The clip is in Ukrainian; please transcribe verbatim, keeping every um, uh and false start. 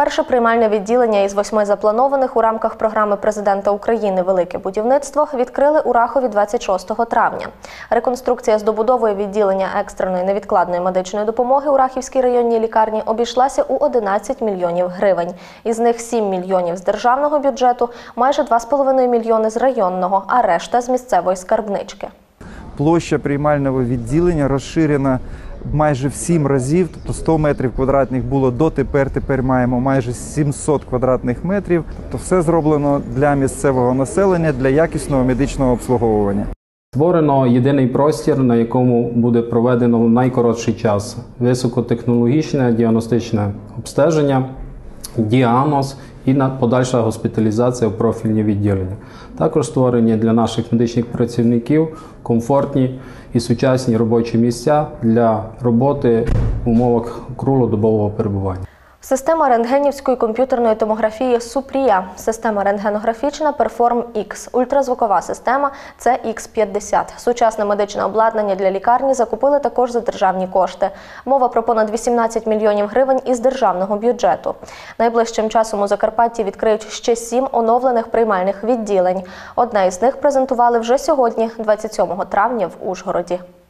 Перше приймальне відділення із восьми запланованих у рамках програми президента України «Велике будівництво» відкрили у Рахові двадцять шостого травня. Реконструкція з добудовою відділення екстреної невідкладної медичної допомоги у Рахівській районній лікарні обійшлася у одинадцять мільйонів гривень. Із них сім мільйонів з державного бюджету, майже два з половиною мільйони з районного, а решта з місцевої скарбнички. Площа приймального відділення розширена майже в сім разів, тобто сто метрів квадратних було дотепер, тепер маємо майже сімсот квадратних метрів. Тобто все зроблено для місцевого населення, для якісного медичного обслуговування. Створено єдиний простір, на якому буде проведено в найкоротший час високотехнологічне діагностичне обстеження, діагноз і подальша госпіталізація в профільні відділення. Також створені для наших медичних працівників комфортні і сучасні робочі місця для роботи в умовах круглодобового перебування. Система рентгенівської комп'ютерної томографії «Супрія», система рентгенографічна «Перформ Ікс», ультразвукова система «Це Ікс п'ятдесят». Сучасне медичне обладнання для лікарні закупили також за державні кошти. Мова про понад вісімнадцять мільйонів гривень із державного бюджету. Найближчим часом у Закарпатті відкриють ще сім оновлених приймальних відділень. Одне із них презентували вже сьогодні, двадцять сьомого травня, в Ужгороді.